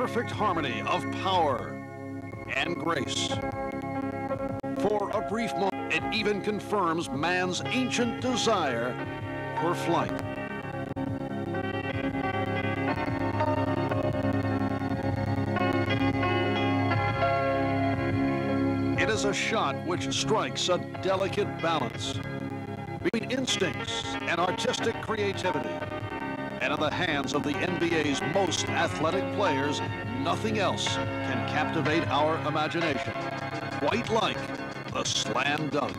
perfect harmony of power and grace. For a brief moment, it even confirms man's ancient desire for flight. It is a shot which strikes a delicate balance between instincts and artistic creativity. And in the hands of the NBA's most athletic players, nothing else can captivate our imagination, quite like the slam dunk.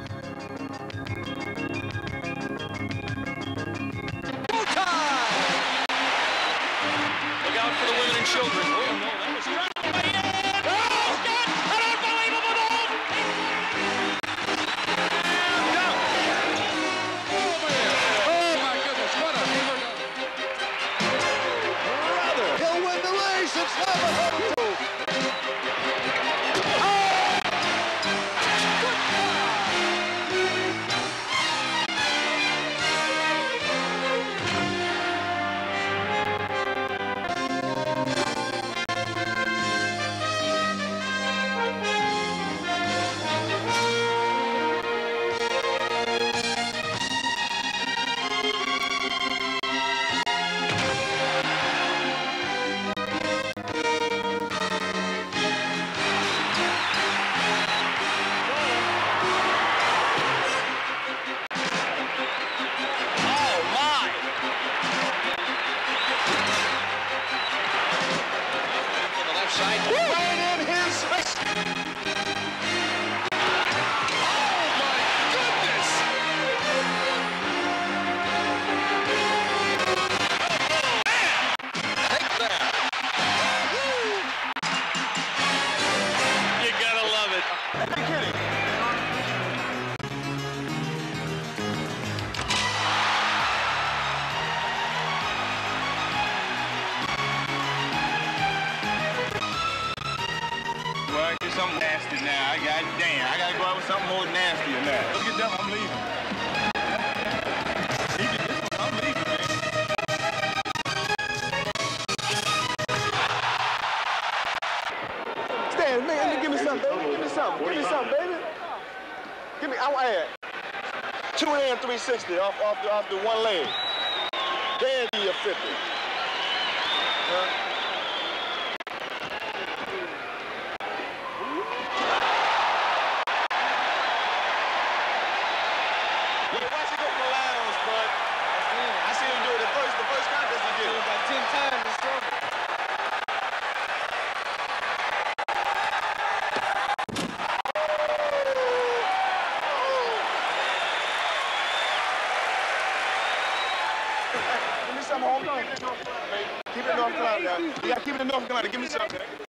Look out for the women and children. Oh, no, that was dropped by Ed. Oh, God! An unbelievable move! Down. Oh, my goodness, what a brother. He'll win the race. It's Navajo. Something nasty now. I gotta go out with something more nasty than that. Look at them, I'm leaving. I'm leaving, man. Stan, man, give me something, baby. Give me something. Give me something, baby. Give me, I want to add 2 hand 360 off the one leg. Then be a 50. Keep it in North Carolina. You gotta keep it in North Carolina. Give me something.